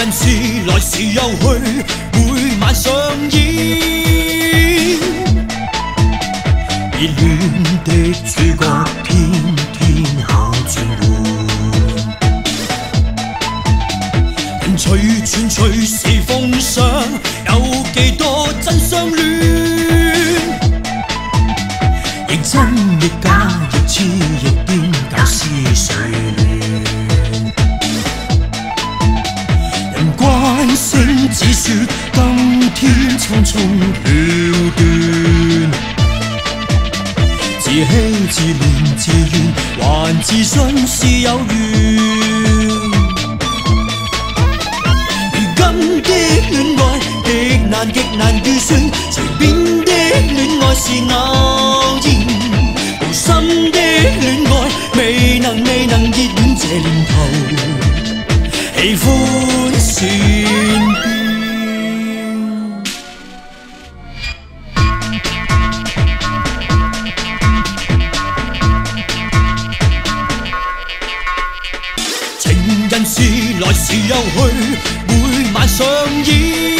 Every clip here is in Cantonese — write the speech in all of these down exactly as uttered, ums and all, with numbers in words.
人時來時又去，每晚上演。熱戀的主角天天下轉換，人隨傳隨時奉上，有幾多真相戀？亦真亦假，亦痴亦癲，搞思緒亂。人關聲只說今天匆匆了斷，自欺自憐自怨，還自信是有緣。如今的戀愛極難極難預算，隨便的戀愛是偶然，無心的戀愛未能未能熱戀這念頭，喜歡善變。情人時來時又去，每晚上演。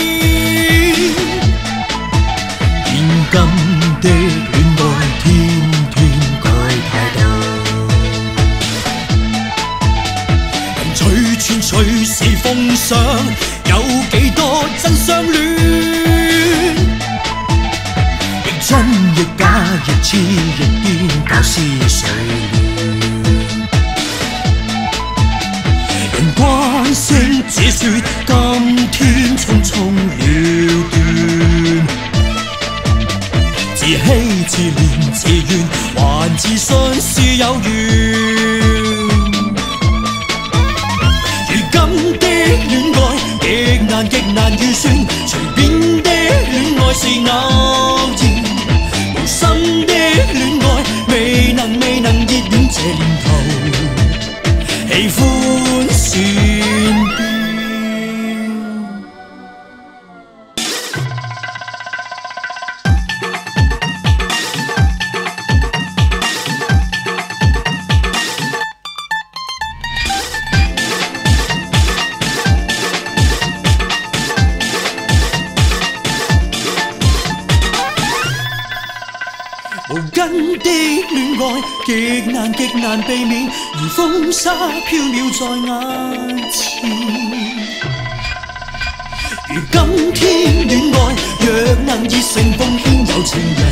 現今的戀愛天天改態度，人隨傳隨時奉上，有幾多真相戀？亦真亦假，亦痴亦癲，搞思緒亂。人關聲只說今天匆匆了斷，自欺自憐自怨，還自信是有緣。如今的戀愛極難極難預算，隨便的戀愛是偶然，無心的戀愛未能未能熱戀這念頭，喜歡善變。無根的戀愛極難極難避免，如風沙飄渺在眼前。如今天戀愛若能熱誠奉獻，有情人